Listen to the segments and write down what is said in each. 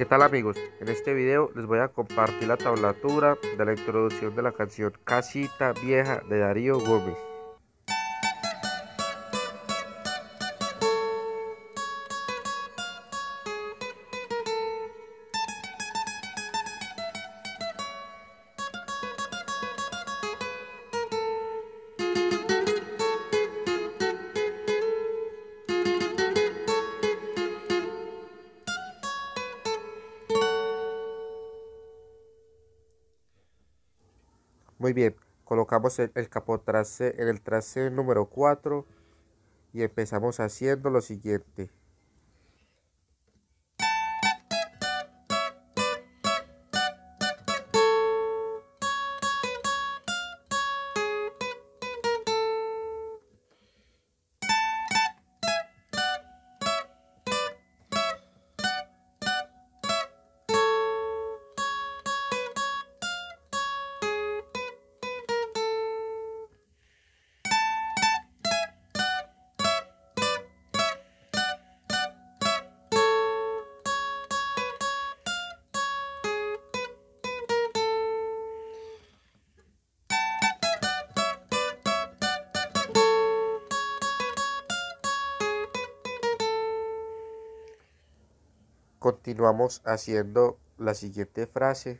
¿Qué tal amigos? En este video les voy a compartir la tablatura de la introducción de la canción Casita Vieja de Darío Gómez. Muy bien, colocamos el capotraste en el traste número 4 y empezamos haciendo lo siguiente. Continuamos haciendo la siguiente frase.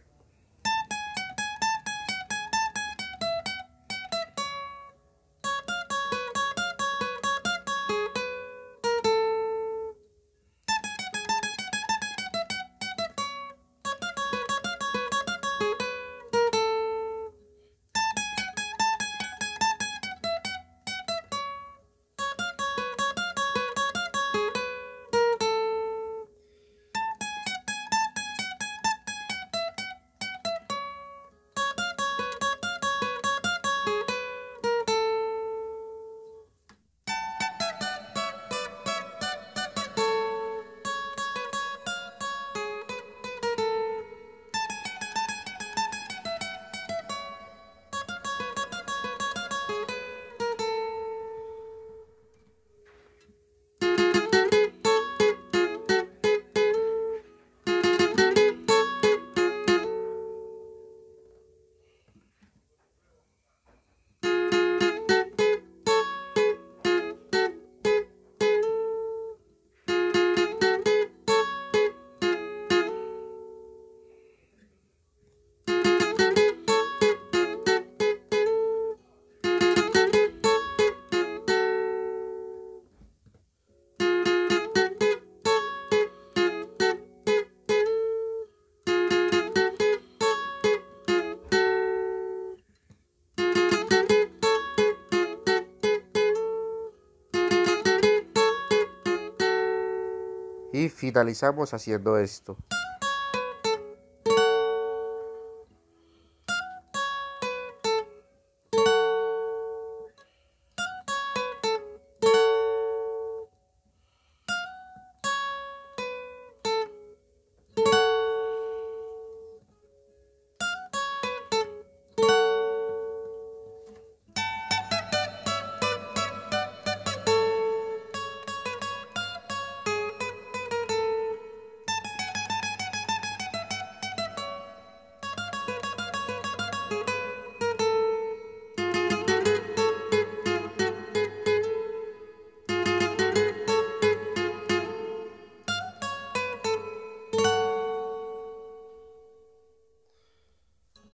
Y finalizamos haciendo esto.